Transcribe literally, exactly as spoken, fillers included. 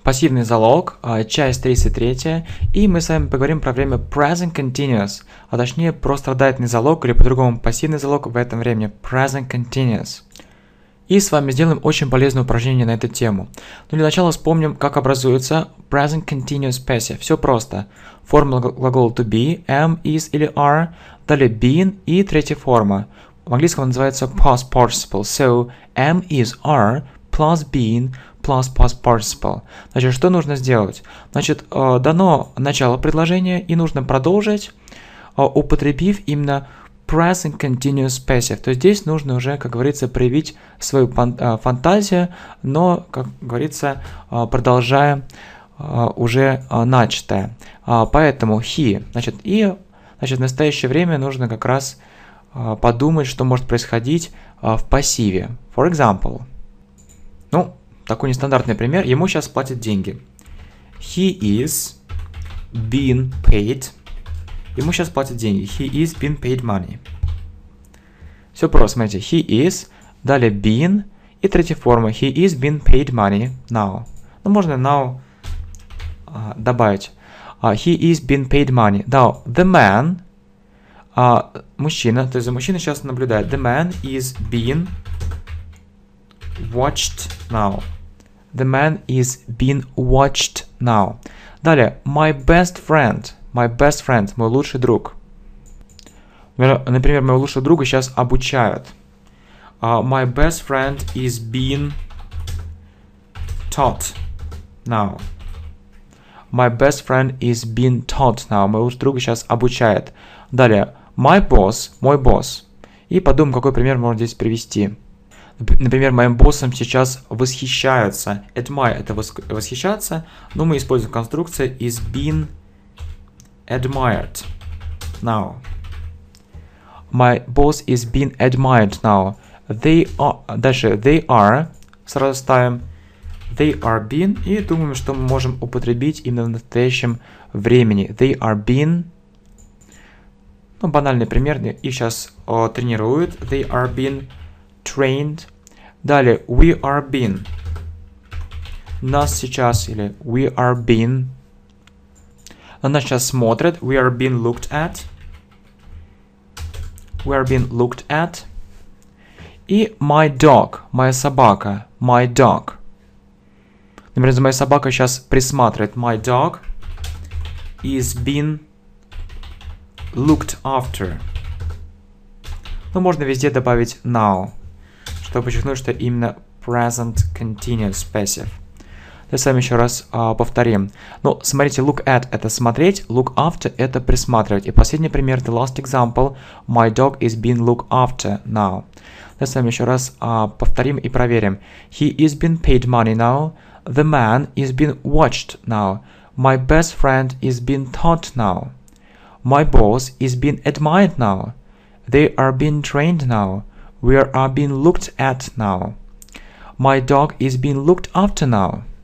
пассивный залог, часть тридцать три, и мы с вами поговорим про время present continuous, а точнее про страдательный залог или по-другому пассивный залог в этом времени present continuous. И с вами сделаем очень полезное упражнение на эту тему. Но для начала вспомним, как образуется present continuous passive. Все просто. Формула глагола to be, am, is или are, далее been и третья форма. В английском она называется past participle. So, am, is, are plus been plus past participle. Значит, что нужно сделать? Значит, дано начало предложения, и нужно продолжить, употребив именно present continuous passive. То есть здесь нужно уже, как говорится, проявить свою фантазию, но, как говорится, продолжая уже начатое. Поэтому he, значит, и значит, в настоящее время нужно как раз подумать, что может происходить в пассиве. For example. Ну, такой нестандартный пример. Ему сейчас платят деньги. He is being paid. Ему сейчас платят деньги. He is being paid money. Все просто, смотрите. He is, далее been, и третья форма. He is being paid money now. Ну, можно now uh, добавить. Uh, he is being paid money. Now, the man, uh, мужчина, то есть за мужчиной сейчас наблюдает. The man is being watched now. The man is being watched now. Далее, my best friend. My best friend, мой лучший друг. Например, моего лучшего друга сейчас обучают. Uh, my best friend is being taught now. My best friend is being taught now. Мой лучший друг сейчас обучает. Далее, my boss, мой босс. И подумаем, какой пример можно здесь привести. Например, моим боссом сейчас восхищаются. Admire – это восхищаться, но мы используем конструкцию is being admired now. My boss is being admired now. They are, дальше, they are, сразу ставим they are being, и думаем, что мы можем употребить именно в настоящем времени. They are being, ну, банальный пример, их сейчас о, тренируют. They are being trained. Далее, we are being. Нас сейчас, или we are being. На нас сейчас смотрят. We are being looked at. We are being looked at. И my dog, моя собака. My dog. Например, моя собака сейчас присматривает. My dog is being looked after. Но можно везде добавить now, чтобы подчеркнуть, что именно present continuous passive. Давайте с вами еще раз а, повторим. Ну, смотрите, look at – это смотреть, look after – это присматривать. И последний пример, the last example, my dog is being looked after now. Давайте с вами еще раз а, повторим и проверим. He is being paid money now. The man is being watched now. My best friend is being taught now. My boss is being admired now. They are being trained now. We are being looked at now. My dog is being looked after now.